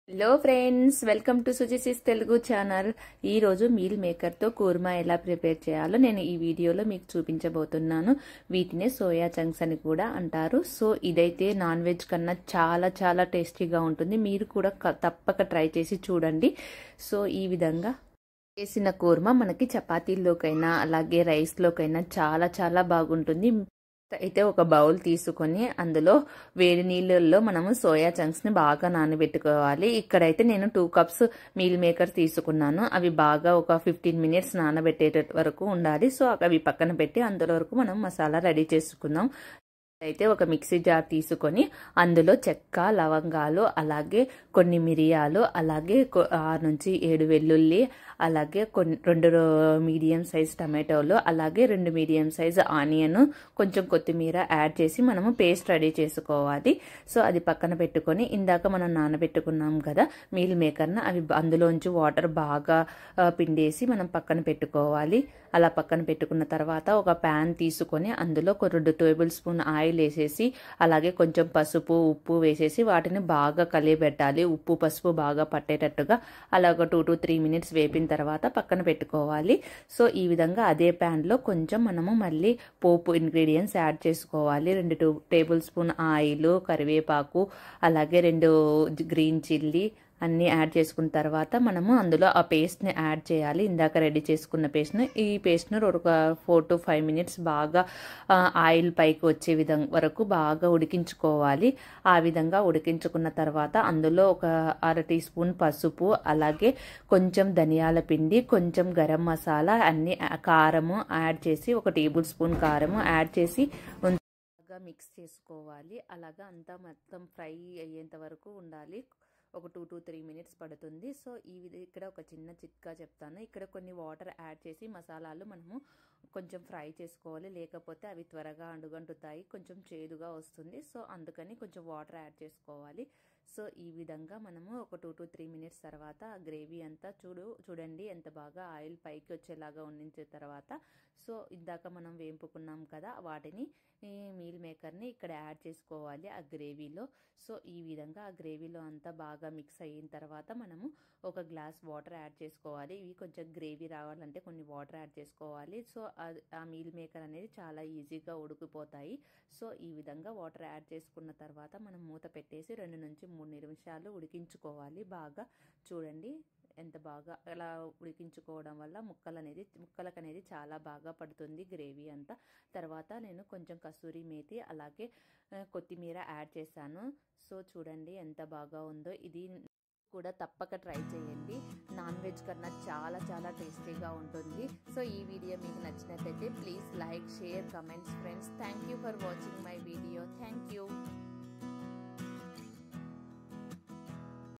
Hello friends, welcome to సుజిసిస్ Telugu channel. ఈరోజు meal మేకర్తో కూర్మా ఎలా ప్రిపేర్ చేయాలో నేను ఈ వీడియోలో మీకు చూపించబోతున్నాను. వీటినే సోయా చంక్స్ అని కూడా అంటారు. సో ఇదైతే నాన్ వెజ్ కన్నా చాలా చాలా టేస్టీగా ఉంటుంది. మీరు కూడా తప్పక ట్రై చేసి చూడండి. సో ఈ విధంగా చేసిన కూర్మా మనకి చపాతీల్లోకైనా అలాగే రైస్లోకైనా చాలా చాలా బాగుంటుంది. అయితే ఒక బౌల్ తీసుకొని అందులో వేడి నీళ్ళల్లో మనము సోయా చంక్స్ ని బాగా నానబెట్టుకోవాలి. ఇక్కడైతే నేను 2 కప్స్ మీల్ మేకర్ తీసుకున్నాను. అవి బాగా ఒక 15 మినిట్స్ నానబెట్టే వరకు ఉండాలి. సో అవి పక్కన పెట్టి అందులో వరకు మనం మసాలా రెడీ చేసుకుందాం. అయితే ఒక మిక్సీ జార్ తీసుకొని అందులో చెక్క, లవంగాలు, అలాగే కొన్ని మిరియాలు, అలాగే 6 నుంచి 7 వెల్లుల్లి, అలాగే 2 మీడియం సైజ్ టమాటోలు, అలాగే 2 మీడియం సైజ్ ఆనియన్, కొంచెం కొత్తిమీర యాడ్ చేసి మనము పేస్ట్ రెడీ చేసుకోవాలి. సో అది పక్కన పెట్టుకొని ఇందాక మనం నానబెట్టుకున్నాం కదా మీల్ మేకర్ను, అవి అందులోంచి వాటర్ బాగా పిండేసి మనం పక్కన పెట్టుకోవాలి. అలా పక్కన పెట్టుకున్న తర్వాత ఒక ప్యాన్ తీసుకొని అందులో 2 టేబుల్ స్పూన్ ఆయిల్ వేసేసి అలాగే కొంచెం పసుపు, ఉప్పు వేసేసి వాటిని బాగా కలియబెట్టాలి. ఉప్పు పసుపు బాగా పట్టేటట్టుగా అలాగ 2 to 3 మినిట్స్ వేపిన తర్వాత పక్కన పెట్టుకోవాలి. సో ఈ విధంగా అదే ప్యాన్లో కొంచెం మనము మళ్ళీ పోపు ఇంగ్రీడియంట్స్ యాడ్ చేసుకోవాలి. 2 టేబుల్ స్పూన్ ఆయిల్, కరివేపాకు, అలాగే 2 గ్రీన్ చిల్లీ అన్నీ యాడ్ చేసుకున్న తర్వాత మనము అందులో ఆ పేస్ట్ని యాడ్ చేయాలి. ఇందాక రెడీ చేసుకున్న పేస్ట్ను, ఈ పేస్ట్ను ఒక 4 to 5 మినిట్స్ బాగా ఆయిల్ పైకి వచ్చే వరకు బాగా ఉడికించుకోవాలి. ఆ విధంగా ఉడికించుకున్న తర్వాత అందులో ఒక 1/2 టీ స్పూన్ పసుపు, అలాగే కొంచెం ధనియాల పిండి, కొంచెం గరం మసాలా, అన్ని కారము యాడ్ చేసి 1 టేబుల్ స్పూన్ కారము యాడ్ చేసి మిక్స్ చేసుకోవాలి. అలాగా అంతా మొత్తం ఫ్రై అయ్యేంత వరకు ఉండాలి. ఒక 2 to 3 మినిట్స్ పడుతుంది. సో ఇక్కడ ఒక చిన్న చిట్కా చెప్తాను. ఇక్కడ కొన్ని వాటర్ యాడ్ చేసి మసాలాలు మనము కొంచెం ఫ్రై చేసుకోవాలి, లేకపోతే అవి త్వరగా అడుగంటుతాయి, కొంచెం చేదుగా వస్తుంది. సో అందుకని కొంచెం వాటర్ యాడ్ చేసుకోవాలి. సో ఈ విధంగా మనము ఒక 2 to 3 మినిట్స్ తర్వాత ఆ గ్రేవీ అంతా చూడండి ఎంత బాగా ఆయిల్ పైకి వచ్చేలాగా ఉండించిన తర్వాత, సో ఇందాక మనం వేపుకున్నాం కదా వాటిని, మీల్ మేకర్ని ఇక్కడ యాడ్ చేసుకోవాలి ఆ గ్రేవీలో. సో ఈ విధంగా ఆ గ్రేవీలో అంతా బాగా మిక్స్ అయిన తర్వాత మనము ఒక గ్లాస్ వాటర్ యాడ్ చేసుకోవాలి. ఇవి కొంచెం గ్రేవీ రావాలంటే కొన్ని వాటర్ యాడ్ చేసుకోవాలి. సో ఆ మీల్ మేకర్ అనేది చాలా ఈజీగా ఉడికిపోతాయి. సో ఈ విధంగా వాటర్ యాడ్ చేసుకున్న తర్వాత మనం మూత పెట్టేసి 2 నుంచి 3 నిమిషాలు ఉడికించుకోవాలి. బాగా చూడండి ఎంత బాగా అలా ఉడికించుకోవడం వల్ల ముక్కలకు అనేది చాలా బాగా పడుతుంది గ్రేవీ అంతా. తర్వాత నేను కొంచెం కసూరి మేతి అలాగే కొత్తిమీర యాడ్ చేశాను. సో చూడండి ఎంత బాగా ఉందో. ఇది కూడా తప్పక ట్రై చేయండి. నాన్ వెజ్ కన్నా చాలా చాలా టేస్టీగా ఉంటుంది. సో ఈ వీడియో మీకు నచ్చినట్లయితే please like, share, comments friends. Thank you for watching my video. Thank